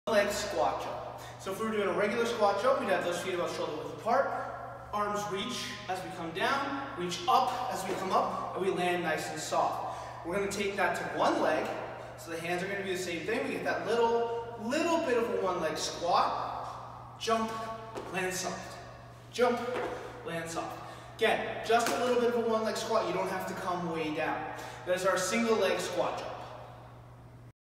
Leg squat jump. So if we were doing a regular squat jump, we'd have those feet about shoulder width apart. Arms reach as we come down, reach up as we come up, and we land nice and soft. We're going to take that to one leg. So the hands are going to be the same thing. We get that little bit of a one leg squat. Jump, land soft. Jump, land soft. Again, just a little bit of a one leg squat. You don't have to come way down. That is our single leg squat jump.